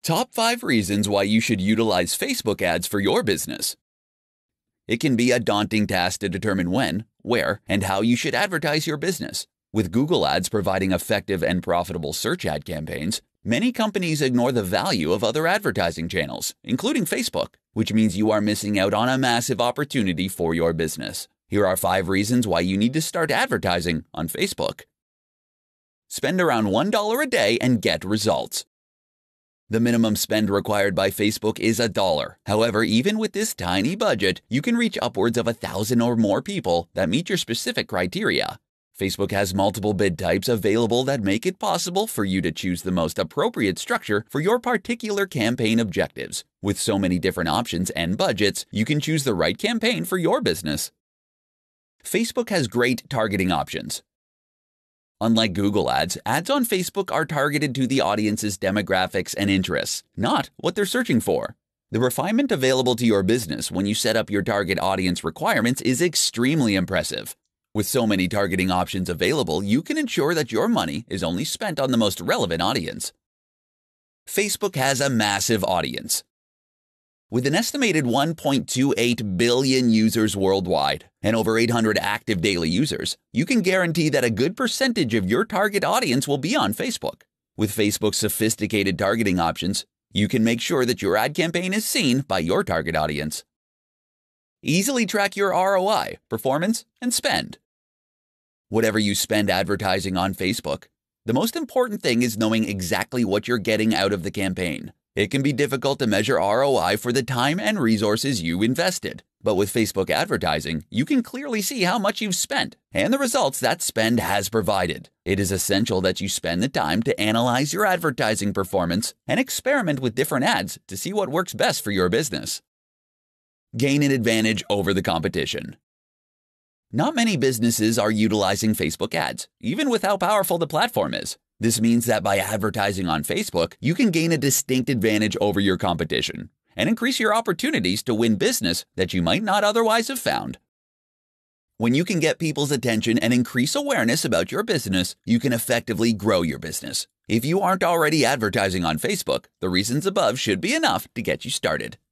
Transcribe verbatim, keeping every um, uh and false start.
Top five reasons why you should utilize Facebook ads for your business. It can be a daunting task to determine when, where, and how you should advertise your business. With Google Ads providing effective and profitable search ad campaigns, many companies ignore the value of other advertising channels, including Facebook, which means you are missing out on a massive opportunity for your business. Here are five reasons why you need to start advertising on Facebook. Spend around one dollar a day and get results. The minimum spend required by Facebook is a dollar. However, even with this tiny budget, you can reach upwards of a thousand or more people that meet your specific criteria. Facebook has multiple bid types available that make it possible for you to choose the most appropriate structure for your particular campaign objectives. With so many different options and budgets, you can choose the right campaign for your business. Facebook has great targeting options. Unlike Google Ads, ads on Facebook are targeted to the audience's demographics and interests, not what they're searching for. The refinement available to your business when you set up your target audience requirements is extremely impressive. With so many targeting options available, you can ensure that your money is only spent on the most relevant audience. Facebook has a massive audience. With an estimated one point two eight billion users worldwide and over eight hundred active daily users, you can guarantee that a good percentage of your target audience will be on Facebook. With Facebook's sophisticated targeting options, you can make sure that your ad campaign is seen by your target audience. Easily track your R O I, performance, and spend. Whatever you spend advertising on Facebook, the most important thing is knowing exactly what you're getting out of the campaign. It can be difficult to measure R O I for the time and resources you invested. But with Facebook advertising, you can clearly see how much you've spent and the results that spend has provided. It is essential that you spend the time to analyze your advertising performance and experiment with different ads to see what works best for your business. Gain an advantage over the competition. Not many businesses are utilizing Facebook ads, even with how powerful the platform is. This means that by advertising on Facebook, you can gain a distinct advantage over your competition and increase your opportunities to win business that you might not otherwise have found. When you can get people's attention and increase awareness about your business, you can effectively grow your business. If you aren't already advertising on Facebook, the reasons above should be enough to get you started.